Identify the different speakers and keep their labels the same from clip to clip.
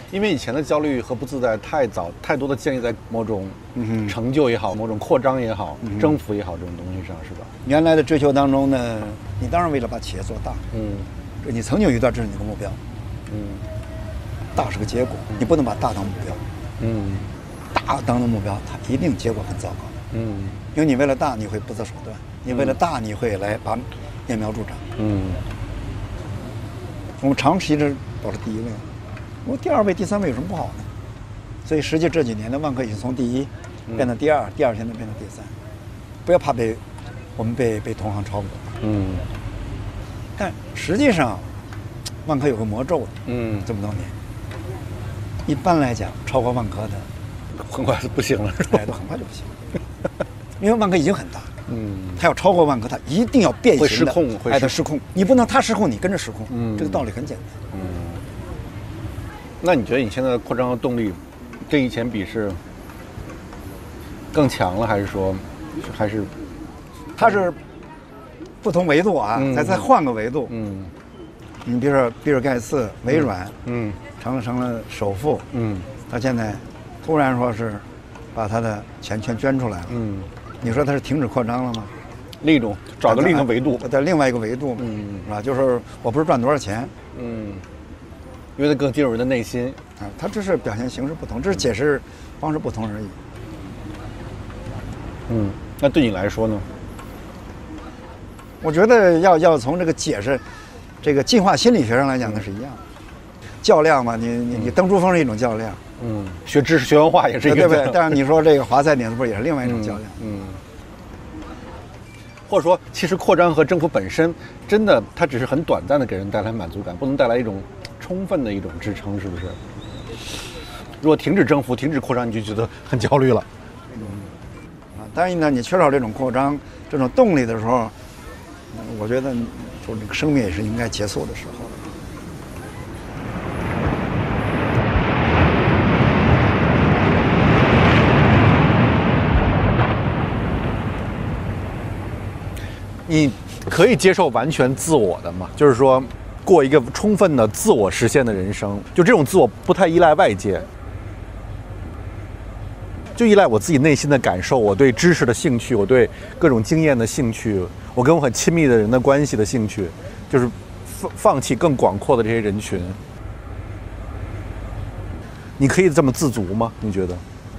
Speaker 1: 因为以前的焦虑和不自在太多的建立在某种成就也好，某种扩张也好，征服也好这种东西上，是吧？
Speaker 2: 原来的追求当中呢，你当然为了把企业做大，你曾经有一段这是你的目标，大是个结果，你不能把大当目标，大当的目标，它一定结果很糟糕，因为你为了大，你会不择手段，你为了大，你会来把揠苗助长，我们长期的保持第一位，我第二位、第三位有什么不好呢？所以实际这几年的万科已经从第一变到第二，第二现在变到第三，不要怕我们被同行超过，但实际上万科有个魔咒的，这么多年，一般来讲超过万科的
Speaker 1: 很快就不行了，是吧？
Speaker 2: 都很快就不行，因为万科已经很大。他要超过万科，他一定要变形的，
Speaker 1: 会
Speaker 2: 失控。你不能他失控，你跟着失控。这个道理很简单。
Speaker 1: 那你觉得你现在的扩张的动力，跟以前比是更强了，还是说，
Speaker 2: 它是不同维度啊？再换个维度。你比如说比尔盖茨、微软，成了首富，他现在突然说是把他的钱全捐出来了，你说他是停止扩张了吗？
Speaker 1: 找个另一个维度，
Speaker 2: 在另外一个维度，是吧？就是我不是赚多少钱，
Speaker 1: 因为它更进入人的内心
Speaker 2: 啊，它只是表现形式不同，只是解释方式不同而已。
Speaker 1: 那对你来说呢？
Speaker 2: 我觉得要从这个解释，这个进化心理学上来讲，那是一样的。较量嘛，你登珠峰是一种较量，
Speaker 1: 学知识学文化也是一个，
Speaker 2: 对不对？但是你说这个华赛点子部也是另外一种较量，
Speaker 1: 或者说，其实扩张和征服本身，真的它只是很短暂的给人带来满足感，不能带来一种充分的一种支撑，是不是？如果停止征服、停止扩张，你就觉得很焦虑了。
Speaker 2: 当然呢，你缺少这种扩张、这种动力的时候，我觉得说这个生命也是应该结束的时候。
Speaker 1: 你可以接受完全自我的吗？就是说，过一个充分的自我实现的人生，就这种自我不太依赖外界，就依赖我自己内心的感受，我对知识的兴趣，我对各种经验的兴趣，我跟我很亲密的人的关系的兴趣，就是放弃更广阔的这些人群。你可以这么自足吗？你觉得？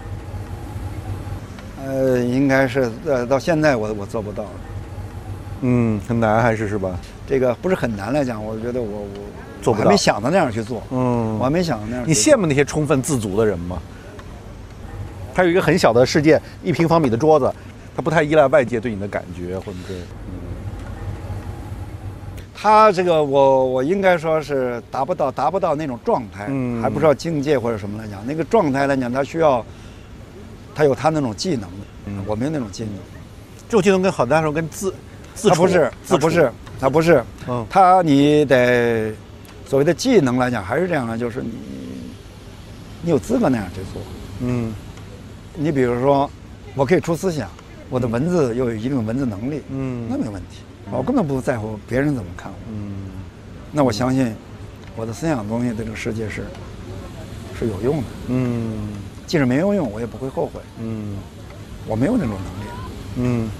Speaker 2: 应该是到现在我做不到。
Speaker 1: 很难还是吧？
Speaker 2: 这个不是很难来讲，我觉得我
Speaker 1: 做不到，
Speaker 2: 还没想到那样去做。我还没想到那样。
Speaker 1: 你羡慕那些充分自足的人吗？他有一个很小的世界，1平方米的桌子，他不太依赖外界对你的感觉，或者是。
Speaker 2: 他这个我应该说是达不到那种状态，还不知道境界或者什么来讲，那个状态来讲，他需要，他有他那种技能的，我没有那种技能。
Speaker 1: 这种技能跟很大时候跟自
Speaker 2: 他不是，他你得所谓的技能来讲还是这样的，就是你有资格那样去做。你比如说，我可以出思想，我的文字又有一定的文字能力，那没有问题，我根本不在乎别人怎么看我。那我相信我的思想东西对这个世界是有用的。即使没有用，我也不会后悔。我没有那种能力。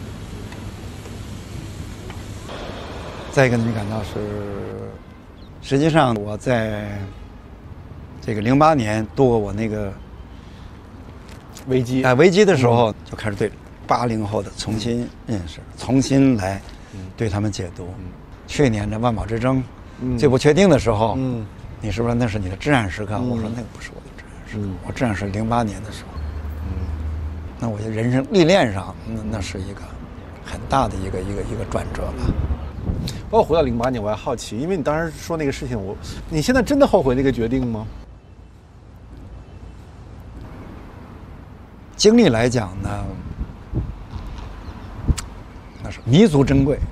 Speaker 2: 再一个，你感到是，实际上我在这个08年度过我那个危机的时候，就开始对80后的重新认识，重新来对他们解读。去年的万宝之争最不确定的时候，你是不是那是你的至暗时刻？我说那个不是我的至暗时刻，我至暗是08年的时候。那我的人生历练上，那是一个很大的一个转折吧。
Speaker 1: 包括回到08年，我还好奇，因为你当时说那个事情，你现在真的后悔那个决定吗？
Speaker 2: 经历来讲呢，那是弥足珍贵。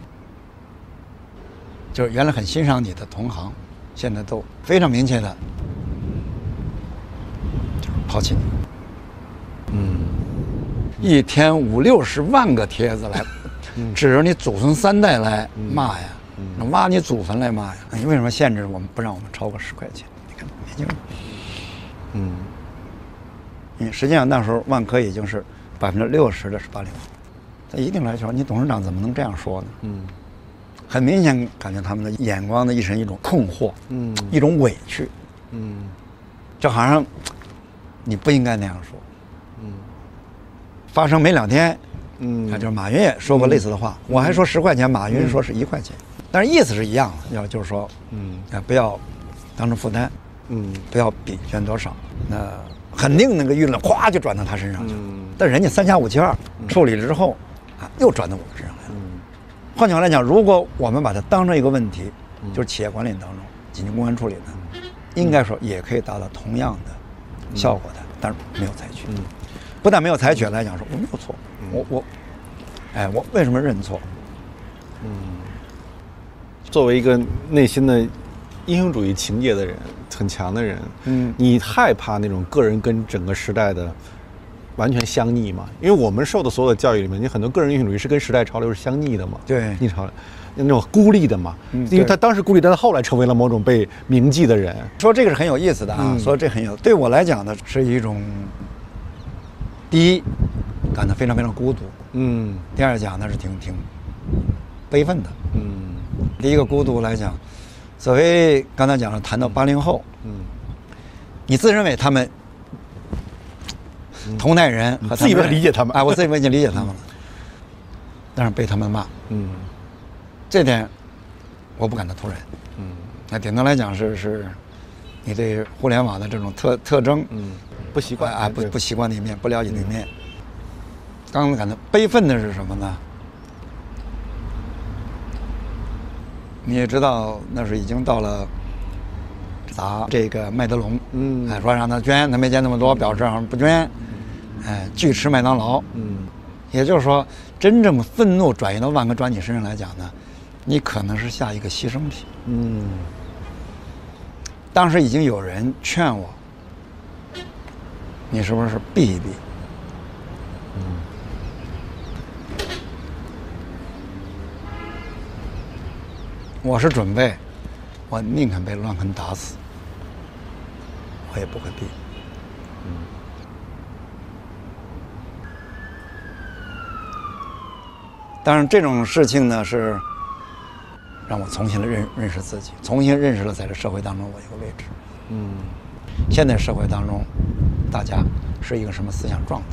Speaker 2: 就是原来很欣赏你的同行，现在都非常明确的，就是抛弃你。一天50-60万个帖子来，指着你祖孙3代来骂呀，挖你祖坟来骂呀。你为什么限制我们不让我们超过10块钱？你看， 实际上那时候万科已经是60%的是80后。在一定来说，你董事长怎么能这样说呢？很明显感觉他们的眼光的一种困惑，一种委屈，就好像你不应该那样说。发生没2天，那就是马云也说过类似的话，我还说10块钱，马云说是1块钱，但是意思是一样的，就是说，不要当成负担，不要比捐多少，那肯定那个舆论咵就转到他身上去，但人家3下5去2处理了之后，又转到我们身上来了。换句话来讲，如果我们把它当成一个问题，就是企业管理当中紧急公安处理呢，应该说也可以达到同样的效果的，但是没有采取。不但没有采取来讲说我没有错，我为什么认错？
Speaker 1: 作为一个内心的英雄主义情节的人，很强的人，你害怕那种个人跟整个时代的完全相逆吗？因为我们受的所有的教育里面，你很多个人英雄主义是跟时代潮流是相逆的嘛，
Speaker 2: 对，
Speaker 1: 逆潮那种孤立的嘛，因为他当时孤立，但他后来成为了某种被铭记的人。
Speaker 2: 说这个是很有意思的啊，说这很有，对我来讲呢是一种。第一，感到非常非常孤独。第二讲呢是挺悲愤的。第一个孤独来讲，所谓刚才讲了，谈到80后，你自认为他们同代人和
Speaker 1: 自以为理解他们
Speaker 2: 我自以为已经理解他们了，但是被他们骂。这点我不感到突然。那顶多来讲是你对互联网的这种特征。
Speaker 1: 不习惯
Speaker 2: 不习惯的一面，不了解的一面。刚刚感到悲愤的是什么呢？你也知道，那是已经到了砸这个麦德龙，说让他捐，他没捐那么多，表示不捐，拒吃麦当劳，也就是说，真正愤怒转移到万科转你身上来讲呢，你可能是下一个牺牲品。当时已经有人劝我。你是不是避一避？我是准备，我宁肯被乱坑打死，我也不会避。当然，这种事情呢，是让我重新的认识自己，重新认识了在这社会当中我一个位置。现在社会当中，大家是一个什么思想状态？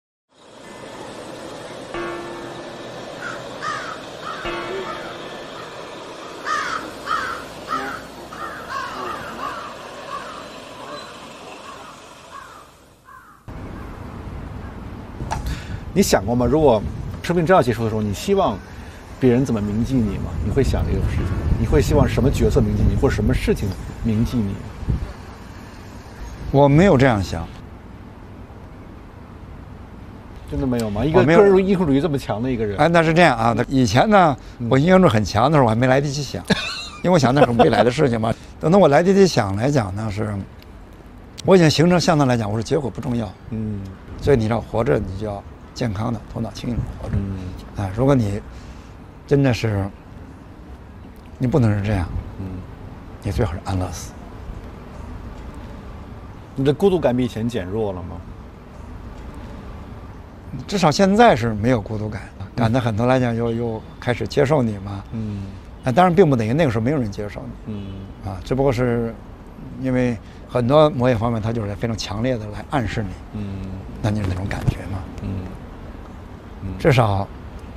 Speaker 1: 你想过吗？如果生命真要结束的时候，你希望别人怎么铭记你吗？你会想这个事情吗？你会希望什么角色铭记你，或者什么事情铭记你？
Speaker 2: 我没有这样想。
Speaker 1: 真的没有吗？一个个人英雄主义这么强的一个人，
Speaker 2: 那是这样啊。以前呢，我英雄主义很强的时候，我还没来得及想，因为我想那是未来的事情嘛。等到我来得及想来讲呢，是我已经形成相当来讲，我说结果不重要。所以你要活着，你就要健康的、头脑清醒的活着。如果你真的是你不能是这样，你最好是安乐死。
Speaker 1: 你的孤独感比以前减弱了吗？
Speaker 2: 至少现在是没有孤独感了，感到很多来讲又开始接受你嘛。当然并不等于那个时候没有人接受你。只不过是因为很多某些方面，它就是非常强烈的来暗示你。那就是那种感觉嘛。至少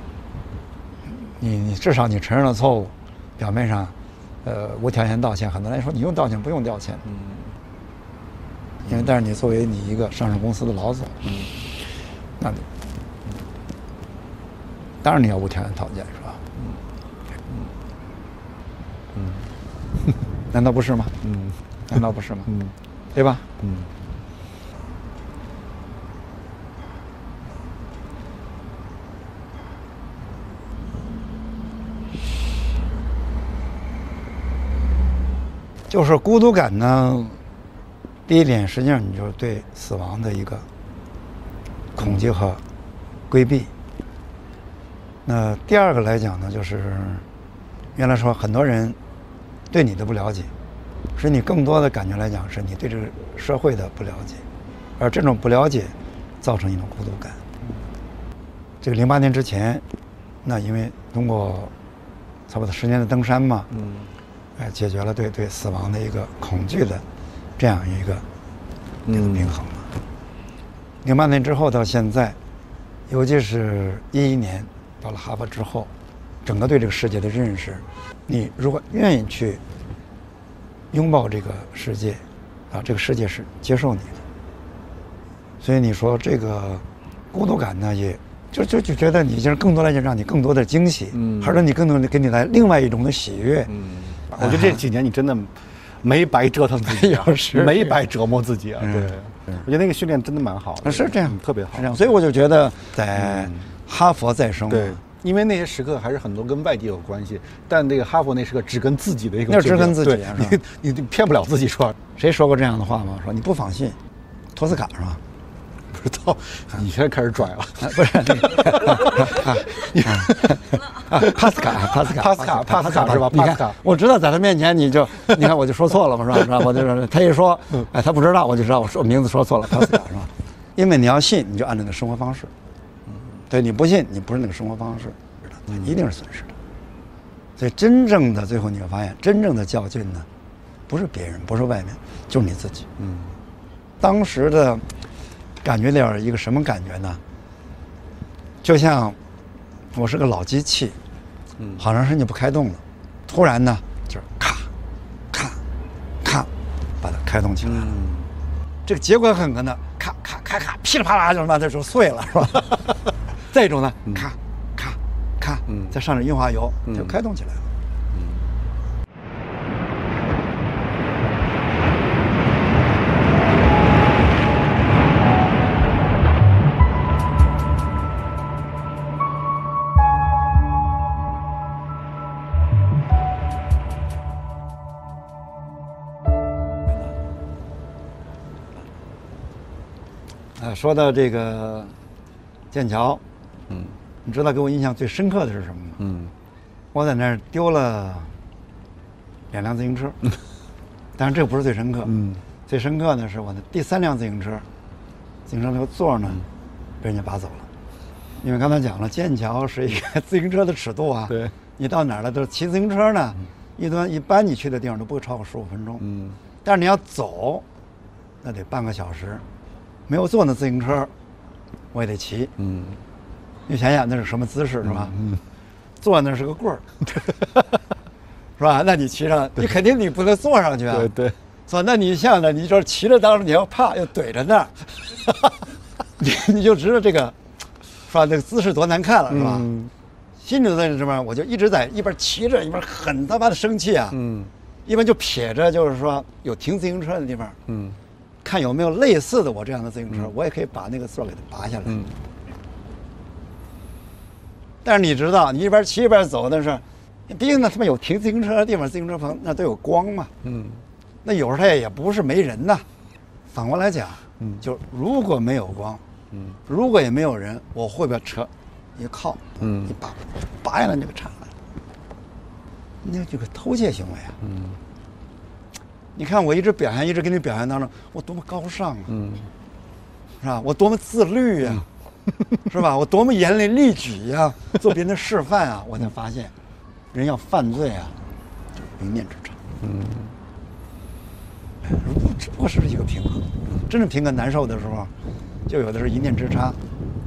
Speaker 2: 你至少你承认了错误，表面上无条件道歉，很多人说你用道歉不用道歉。因为但是你作为你一个上市公司的老总，那当然你要无条件道歉，是吧？难道不是吗？难道不是吗？对吧？就是孤独感呢，第一点实际上你就是对死亡的一个恐惧和规避。那第二个来讲呢，就是原来说很多人对你的不了解， 是你更多的感觉来讲，是你对这个社会的不了解，而这种不了解造成一种孤独感。这个08年之前，那因为通过差不多10年的登山嘛，解决了对死亡的一个恐惧的这样一个平衡嘛。08年之后到现在，尤其是11年到了哈佛之后，整个对这个世界的认识，你如果愿意去拥抱这个世界，啊，这个世界是接受你的。所以你说这个孤独感呢，也就觉得你就是更多来讲，让你更多的惊喜，还是让你更多的给你来另外一种的喜悦。
Speaker 1: 我觉得这几年你真的没白折腾自己啊，没白折磨自己啊。对，我觉得那个训练真的蛮好的，
Speaker 2: 是这样，
Speaker 1: 特别好。
Speaker 2: 是这样，所以我就觉得在哈佛再生，
Speaker 1: 对。因为那些时刻还是很多跟外界有关系，但那个哈佛那时刻只跟自己的一个，
Speaker 2: 那只跟自己，
Speaker 1: 你骗不了自己说。
Speaker 2: 谁说过这样的话吗？说你不放心，托斯卡是吧？
Speaker 1: 不知道，你现在开始拽了，
Speaker 2: 不是？帕斯卡是吧？你看，我知道在他面前你看我就说错了嘛，是吧？我就是他一说，哎，他不知道，我就知道我名字说错了，帕斯卡是吧？因为你要信，你就按照那个生活方式。对，你不信，你不是那个生活方式，一定是损失的。所以真正的最后你会发现，真正的教训呢，不是别人，不是外面，就是你自己。当时的感觉了一个什么感觉呢？就像我是个老机器，好长时间就不开动了，突然呢就是咔咔咔把它开动起来了。这个结果很可能咔咔咔咔噼里啪啦就把它就碎了，是吧？再一种呢，咔咔咔，再上点润滑油，就开动起来了。说到这个剑桥，你知道给我印象最深刻的是什么吗？我在那儿丢了2辆自行车，但是这个不是最深刻，最深刻的是我的第3辆自行车那个座呢被人家拔走了。因为刚才讲了，剑桥是一个自行车的尺度啊，
Speaker 1: 对，
Speaker 2: 你到哪儿了都是骑自行车呢，一般你去的地方都不会超过15分钟，但是你要走，那得半个小时。没有坐那自行车，我也得骑。你想想那是什么姿势是吧？坐那是个棍儿，是吧？那你骑上，你肯定你不能坐上去啊。
Speaker 1: 对。
Speaker 2: 说那你像呢，你就是骑着，当时你要怕又怼着那儿，你就知道这个，是吧？那个姿势多难看了，是吧？心里在这边，我就一直在一边骑着一边很他妈的生气啊。一般就撇着，就是说有停自行车的地方。看有没有类似的我这样的自行车，我也可以把那个座给它拔下来。但是你知道，你一边骑一边走，那是，毕竟那他妈有停自行车的地方，自行车棚那都有光嘛。那有时候它也不是没人呐。反过来讲，就如果没有光，如果也没有人，我会把车一靠，一拔下来那个铲来，那这个偷窃行为啊。你看我一直给你表现当中，我多么高尚啊，是吧？我多么自律啊，是吧？我多么严厉律己啊，做别人的示范啊，我才发现，人要犯罪啊，就是一念之差。只不过是一个平衡，真正平衡难受的时候，就有的是一念之差。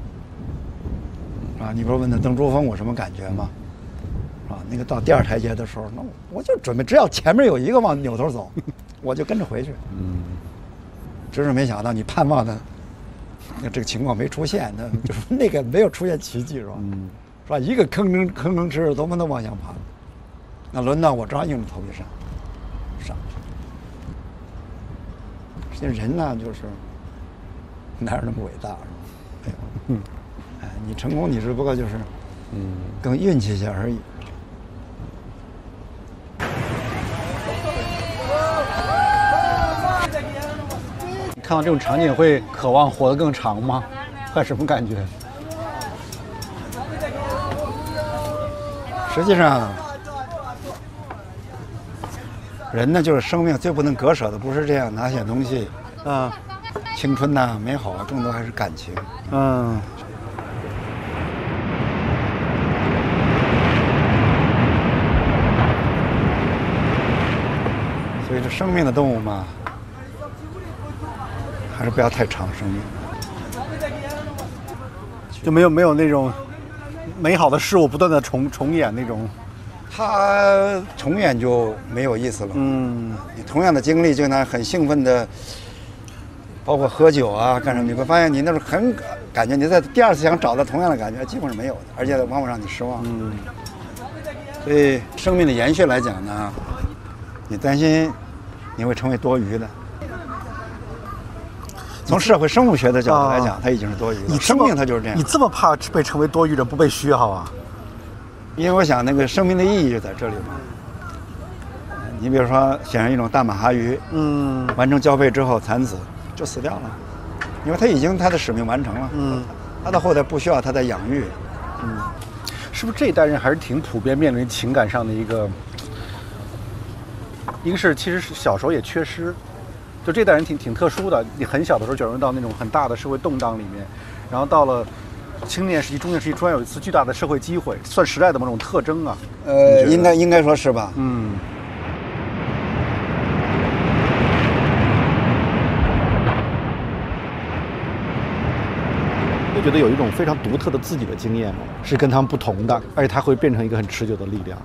Speaker 2: 啊，你不是问那登珠峰我什么感觉吗？啊，那个到第2台阶的时候，那我就准备，只要前面有一个往扭头走，我就跟着回去。只是没想到你盼望的，那这个情况没出现，那就是那个没有出现奇迹，是吧？是吧？一个吭哧哧多么的往下爬，那轮到我正好硬着头皮上去。实际上人呢，就是哪有那么伟大，是吧？没有。哎，你成功，你只不过就是，更运气些而已。
Speaker 1: 看到这种场景会渴望活得更长吗？会什么感觉？
Speaker 2: 实际上， 人呢，就是生命最不能割舍的，不是这样拿些东西，
Speaker 1: 嗯
Speaker 2: 青春呐、美好啊，更多还是感情。
Speaker 1: 嗯。
Speaker 2: 所以这生命的动物嘛，还是不要太长生命。
Speaker 1: 就没有那种美好的事物不断的重演那种。
Speaker 2: 它重演就没有意思了。你同样的经历，就拿很兴奋的，包括喝酒啊干什么，你会发现你那种很感觉，你在第二次想找到同样的感觉，基本上没有的，而且往往让你失望。所以生命的延续来讲呢，你担心你会成为多余的。从社会生物学的角度来讲，它已经是多余的。生命它就是这样。
Speaker 1: 你这么怕被成为多余的，不被需要啊？
Speaker 2: 因为我想那个生命的意义就在这里嘛。你比如说，显然一种大马哈鱼，完成交配之后产子就死掉了，因为它已经它的使命完成了。它的后代不需要它的养育。
Speaker 1: 是不是这一代人还是挺普遍面临情感上的一个是其实小时候也缺失，就这代人挺特殊的。你很小的时候卷入到那种很大的社会动荡里面，然后到了青年时期、中年时期，突然有一次巨大的社会机会，算时代的某种特征啊。
Speaker 2: 应该说是吧。
Speaker 1: 会觉得有一种非常独特的自己的经验吗？是跟他们不同的，而且它会变成一个很持久的力量。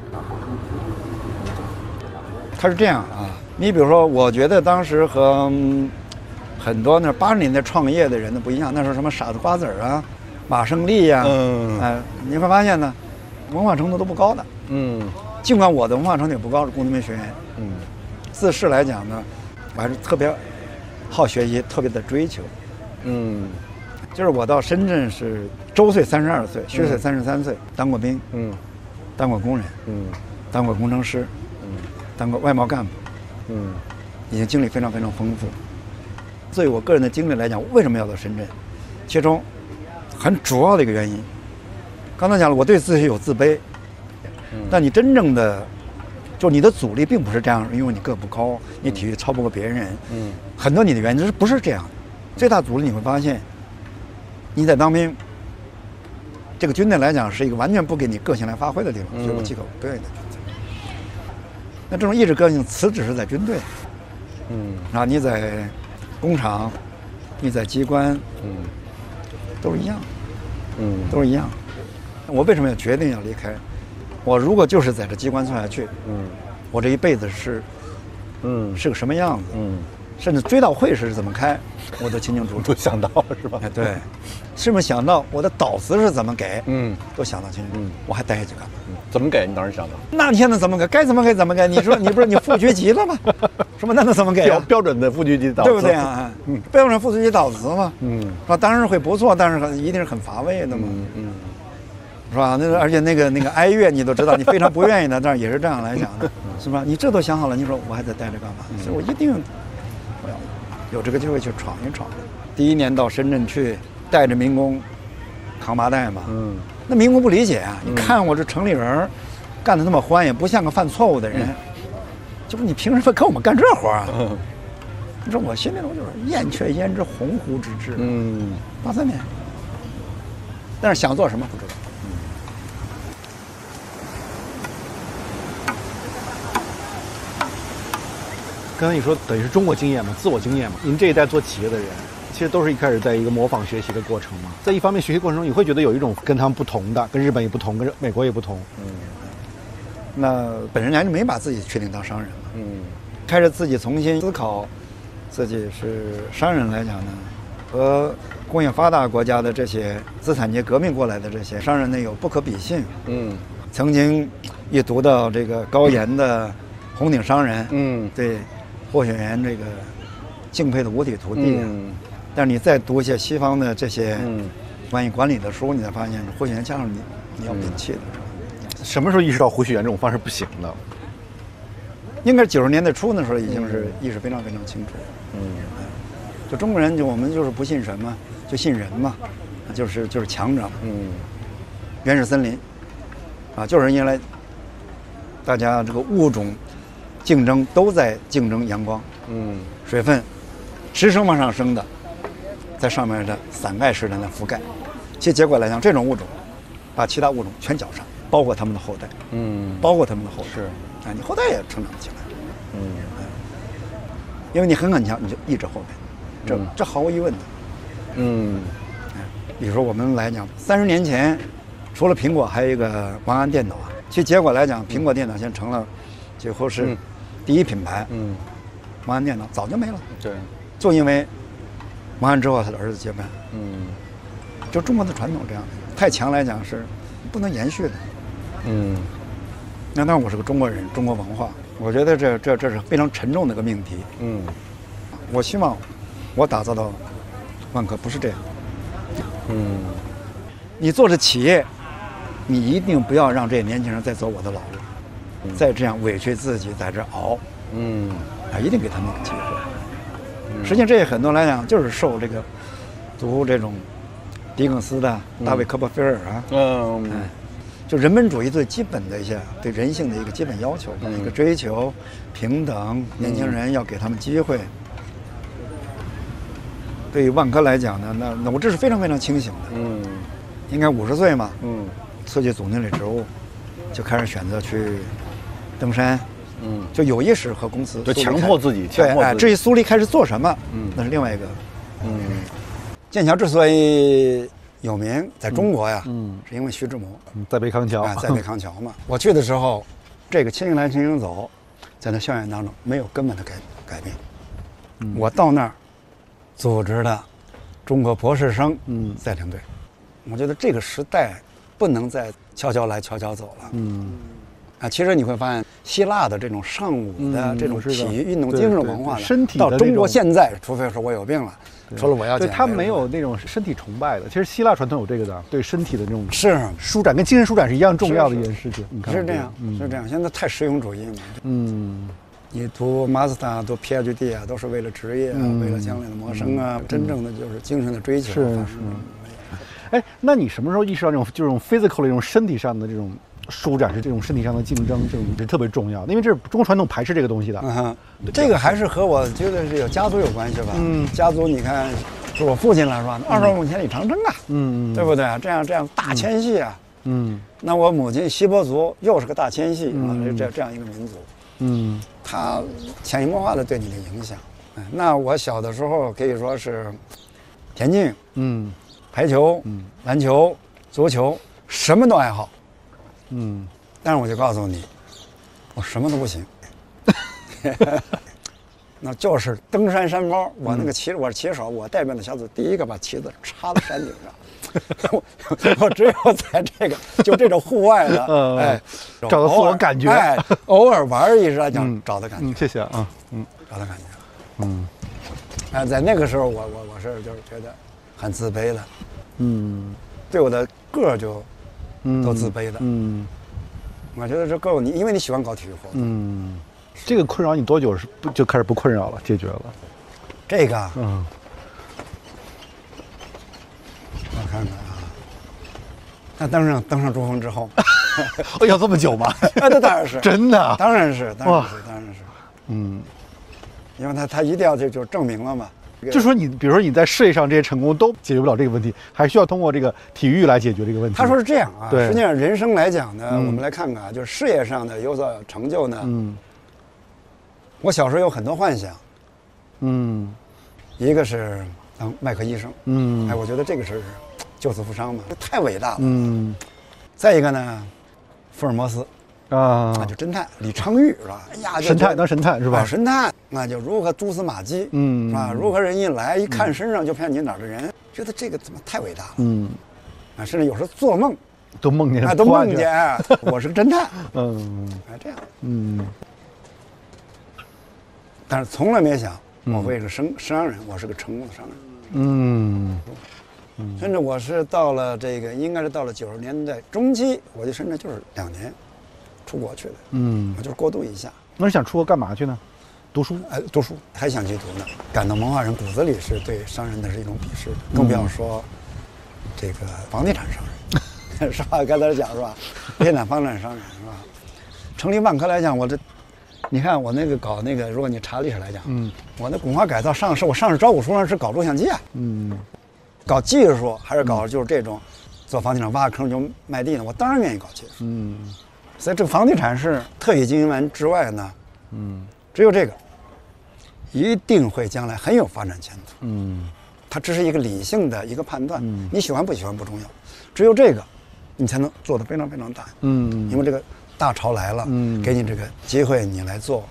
Speaker 2: 它是这样啊，你比如说，我觉得当时和很多那80年代创业的人呢不一样，那时候什么傻子瓜子儿啊、马胜利呀，你会发现呢，文化程度都不高的。尽管我的文化程度也不高，是工农民学院。自视来讲呢，我还是特别好学习，特别的追求。就是我到深圳是周岁32岁，虚岁33岁，当过兵，当过工人，当过工程师，当过外贸干部，已经经历非常非常丰富。所以我个人的经历来讲，为什么要到深圳？其中很主要的一个原因，刚才讲了，我对自己有自卑，但你真正的，就你的阻力并不是这样，因为你个不高，你体育超不过别人，很多你的原因不是这样的。最大阻力你会发现，你在当兵，这个军队来讲是一个完全不给你个性来发挥的地方，所以我极可不愿意的军队。那这种意志个性，此只是在军队，然后你在工厂，你在机关，都是一样，都是一样。我为什么要决定要离开？我如果就是在这机关做下去，我这一辈子是个什么样子？甚至追悼会是怎么开，我都清清楚楚，
Speaker 1: 都想到是吧？
Speaker 2: 对，是不是想到我的导词是怎么给？都想到清楚。我还待下去干嘛？
Speaker 1: 怎么给？你当时想的？
Speaker 2: 那现在怎么给？该怎么给怎么给？你说你不是你副局级了吗？什么那能怎么给？
Speaker 1: 标准的副局级导词，
Speaker 2: 对不对啊？标准副局级导词嘛。啊，当然会不错，但是一定是很乏味的嘛。是吧？那而且那个哀乐你都知道，你非常不愿意的，但是也是这样来讲的，是吧？你这都想好了，你说我还在待着干嘛？所以我一定我要有这个机会去闯一闯。第1年到深圳去，带着民工扛麻袋嘛。那民工不理解啊！你看我这城里人干得那么欢，也不像个犯错误的人，就是你凭什么跟我们干这活啊？你说我心里头就是燕雀焉知鸿鹄之志。83年，但是想做什么不知道。
Speaker 1: 刚才你说等于是中国经验嘛，自我经验嘛。您这一代做企业的人，其实都是一开始在一个模仿学习的过程嘛。在一方面学习过程中，你会觉得有一种跟他们不同的，跟日本也不同，跟美国也不同。
Speaker 2: 那本人还是没把自己确定当商人嘛。开始自己重新思考，自己是商人来讲呢，和工业发达国家的这些资产阶革命过来的这些商人呢有不可比性。曾经一读到这个高岩的红顶商人，对霍雪岩这个敬佩的五体投地。但是你再读一些西方的这些关于管理的书，你才发现霍雪岩先生你要摒弃的。
Speaker 1: 什么时候意识到胡雪岩这种方式不行了？
Speaker 2: 应该是90年代初那时候已经是意识非常非常清楚。就中国人我们就是不信神嘛，就信人嘛，就是强者。原始森林，啊，就是因为大家这个物种竞争都在竞争阳光，水分直升往上升的，在上面的伞盖式的那覆盖。其结果来讲，这种物种把其他物种全绞杀，包括他们的后代，包括他们的后代，
Speaker 1: 是
Speaker 2: 啊，你后代也成长不起来，因为你很强，你就抑制后代，这毫无疑问的，比如说我们来讲，30年前，除了苹果，还有一个王安电脑啊。其结果来讲，苹果电脑现在成了几乎是第一品牌。王安电脑早就没了。
Speaker 1: 对，
Speaker 2: 就因为王安之后他的儿子接班。就中国的传统这样的，太强来讲是不能延续的。那当然我是个中国人，中国文化，我觉得这是非常沉重的一个命题。我希望我打造到万科不是这样。你做着企业，你一定不要让这些年轻人再走我的老路，再这样委屈自己在这熬，一定给他们一个机会。实际上这些很多来讲就是受这个读这种狄更斯的大卫科波菲尔啊，就人本主义最基本的一些对人性的一个基本要求，一个追求平等，年轻人要给他们机会。对于万科来讲呢，那我这是非常非常清醒的。应该50岁嘛。辞去总经理职务，就开始选择去登山。就有意识和公司
Speaker 1: 就强迫自己。
Speaker 2: 对，至于苏黎开始做什么，那是另外一个。剑桥之所以有名，在中国呀，是因为徐志摩
Speaker 1: 在北康桥。
Speaker 2: 在北康桥嘛。我去的时候，这个亲行来亲行走，在那校园当中没有根本的改变。我到那儿。组织的中国博士生赛艇队，我觉得这个时代不能再悄悄来悄悄走了。其实你会发现，希腊的这种尚武的这种体育运动精神文化，
Speaker 1: 身体
Speaker 2: 到中国现在，除非说我有病了，除了我要减肥，
Speaker 1: 他没有那种身体崇拜的。其实希腊传统有这个的，对身体的这种
Speaker 2: 是
Speaker 1: 舒展，跟精神舒展是一样重要的一件事情。
Speaker 2: 是这样，是这样。现在太实用主义嘛。你读 Master 读 PhD 啊，都是为了职业啊，为了将来的谋生啊，真正的就是精神的追求。
Speaker 1: 哎，那你什么时候意识到这种 physical 的这种身体上的这种舒展，是这种身体上的竞争，这种是特别重要的？因为这是中国传统排斥这个东西的。
Speaker 2: 这个还是和我觉得是有家族有关系吧。家族你看，就我父亲来说，25公千里长征啊，对不对？这样大迁徙啊。那我母亲锡伯族又是个大迁徙啊，这样一个民族。它潜移默化的对你的影响。那我小的时候可以说是田径，排球，篮球，足球，什么都爱好。但是我就告诉你，我什么都不行。那就是登山山包，我我是骑手，我代表的小组第一个把旗子插到山顶上。我只有在这种户外的，
Speaker 1: 找到自我感觉，
Speaker 2: 偶尔玩一下找到感觉。
Speaker 1: 谢谢啊，
Speaker 2: 找到感觉。在那个时候我是就是觉得很自卑的，对我的个儿就都自卑的，我觉得这够你，因为你喜欢搞体育活动，
Speaker 1: 这个困扰你多久就开始不困扰了，解决了？
Speaker 2: 这个，我看看啊，那登上珠峰之后，
Speaker 1: 要这么久吗？
Speaker 2: 那当然是
Speaker 1: 真的，
Speaker 2: 当然是，因为他一定要就证明了嘛。
Speaker 1: 就说你，比如说你在事业上这些成功都解决不了这个问题，还需要通过这个体育来解决这个问题。
Speaker 2: 他说是这样啊，
Speaker 1: 对，
Speaker 2: 实际上人生来讲呢，我们来看看啊，就是事业上的有所成就呢，我小时候有很多幻想，一个是当外科医生，我觉得这个是救死扶伤嘛，太伟大了，再一个呢，福尔摩斯。就侦探李昌钰是吧？哎呀，
Speaker 1: 当神探是吧？
Speaker 2: 神探那就如何蛛丝马迹，是吧？如何人一来一看身上就骗你哪儿的人，觉得这个怎么太伟大了，甚至有时候做梦
Speaker 1: 都梦见，
Speaker 2: 都梦见我是个侦探，这样，但是从来没想我会是商人，我是个成功的商人，甚至我是到了应该是到了90年代中期，我就甚至就是2年。出国去的，我就是过渡一下。
Speaker 1: 那你想出国干嘛去呢？读书？
Speaker 2: 读书还想去读呢。感到文化人骨子里是对商人的是一种鄙视，更不要说这个房地产商人，是吧？刚才讲是吧？地产房地产商人是吧？成立万科来讲，我这你看我那个搞那个，如果你查历史来讲，我那文化改造上市，我上市招股书上是搞录像机啊，搞技术还是搞就是这种，做房地产挖坑就卖地呢，我当然愿意搞技术，所以这个房地产是特许经营完之外呢，只有这个，一定会将来很有发展前途，它只是一个理性的一个判断，你喜欢不喜欢不重要，只有这个，你才能做得非常非常大，因为这个。大潮来了，给你这个机会，你来做，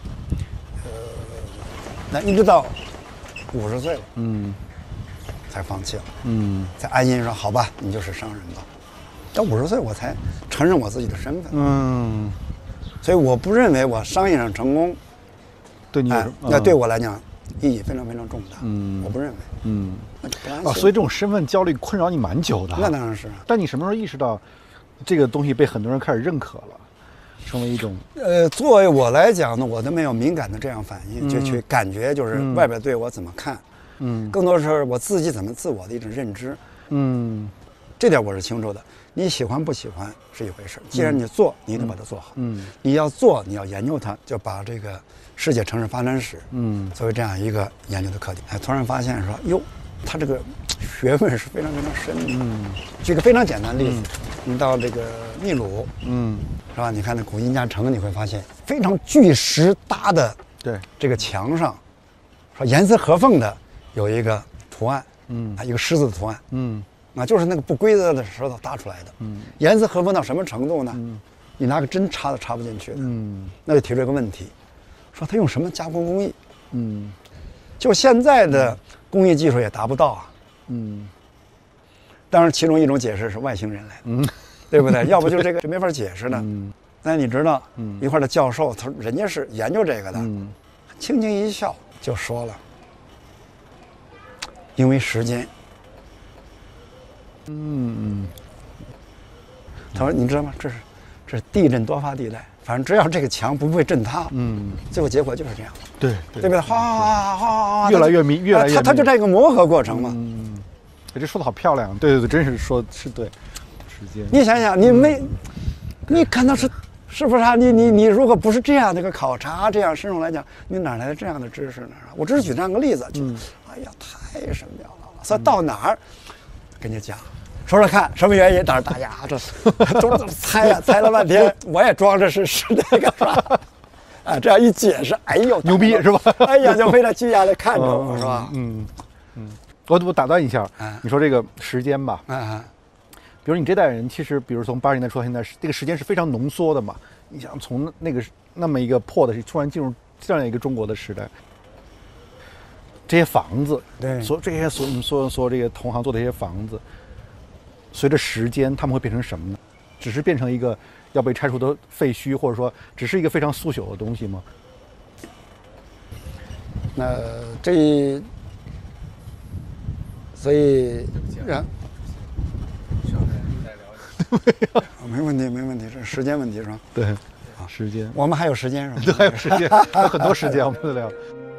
Speaker 2: 那一直到50岁了，才放弃了，才安心说好吧，你就是商人吧。到50岁我才承认我自己的身份，所以我不认为我商业上成功，
Speaker 1: 对你
Speaker 2: 那对我来讲意义非常非常重大，我不认为，
Speaker 1: 所以这种身份焦虑困扰你蛮久的，
Speaker 2: 那当然是。
Speaker 1: 但你什么时候意识到这个东西被很多人开始认可了？成为一种
Speaker 2: 作为我来讲呢，我都没有敏感的这样反应，就去感觉就是外边对我怎么看，更多是我自己怎么自我的一种认知，这点我是清楚的。你喜欢不喜欢是一回事，既然你做，你得把它做好，你要做，你要研究它，就把这个世界城市发展史，作为这样一个研究的课题。突然发现说，哟，他这个学问是非常非常深的。举个非常简单的例子，你到这个秘鲁，是吧？你看那古印加城，你会发现非常巨石搭的，
Speaker 1: 对
Speaker 2: 这个墙上，说严丝合缝的有一个图案，一个狮子的图案，就是那个不规则的石头搭出来的，严丝合缝到什么程度呢？你拿个针插都插不进去的，那就提出一个问题，说他用什么加工工艺？就现在的工艺技术也达不到啊，当然其中一种解释是外星人来的，对不对？要不就这个就没法解释的。但你知道，一块的教授人家是研究这个的，轻轻一笑就说了，因为时间。他说你知道吗？这是地震多发地带，反正只要这个墙不会震塌，最后结果就是这样。
Speaker 1: 对
Speaker 2: 不对？哗，
Speaker 1: 越来越密，越来越密。
Speaker 2: 它就这个磨合过程嘛。
Speaker 1: 这说的好漂亮。对，真是说是对。时间，
Speaker 2: 你想想，你看到是不是啊？你如果不是这样的一个考察，这样深入来讲，你哪来的这样的知识呢？我只是举这样个例子，哎呀，太深妙了。所以到哪儿跟你讲，说说看什么原因？当然大家这都猜呀，猜了半天，我也装着是那个是吧？啊，这样一解释，哎呦，
Speaker 1: 牛逼是吧？
Speaker 2: 哎呀，就非常惊讶的看着我，是吧？
Speaker 1: 我打断一下，你说这个时间吧，比如你这代人，其实比如从80年代出到现在，这个时间是非常浓缩的嘛。你想从那么一个破的，突然进入这样一个中国的时代，这些房子，
Speaker 2: 对，
Speaker 1: 所这个同行做的这些房子，随着时间他们会变成什么呢？只是变成一个要被拆除的废墟，或者说只是一个非常速朽的东西吗？
Speaker 2: 那所以没问题，这是时间问题是吧？
Speaker 1: 对，时间，
Speaker 2: 我们还有时间是吧？
Speaker 1: 对，还有时间，还有很多时间我们得聊。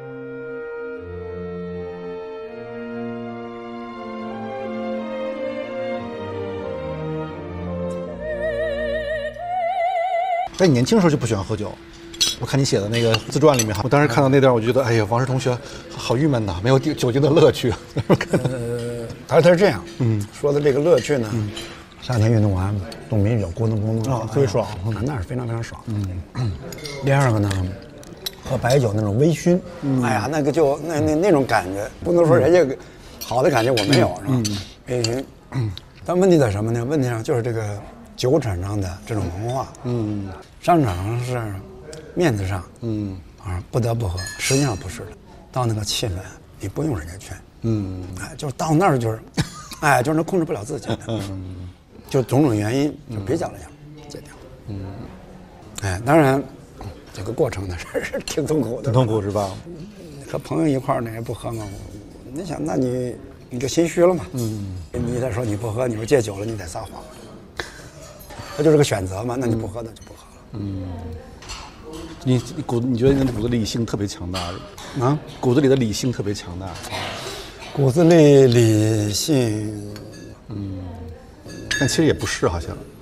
Speaker 1: 在你年轻的时候就不喜欢喝酒，我看你写的那个自传里面，我当时看到那段，我就觉得，哎呀，王石同学好郁闷呐，没有酒精的乐趣。
Speaker 2: 他是这样，说的这个乐趣呢，夏天运动完，冻啤酒，咕咚
Speaker 1: 特别爽，
Speaker 2: 那是非常非常爽。第二个呢，喝白酒那种微醺，哎呀，那个就那种感觉，不能说人家好的感觉我没有，是吧？微醺，但问题在什么呢？问题上就是这个酒场上的这种文化，商场上是面子上，不得不喝，实际上不是的。到那个气氛，你不用人家劝，就是到那儿就是，就是能控制不了自己的，就种种原因，就比较来讲，戒掉。当然，这个过程呢是挺痛苦的，
Speaker 1: 挺痛苦是吧？
Speaker 2: 和朋友一块儿呢也不喝嘛，你想，那你就心虚了嘛，你再说你不喝，你说戒酒了，你得撒谎，它就是个选择嘛，那你不喝那就不喝了。
Speaker 1: 你觉得你的骨子里理性特别强大
Speaker 2: 啊？
Speaker 1: 骨子里的理性特别强大，
Speaker 2: 骨子里理性，
Speaker 1: 但其实也不是，好像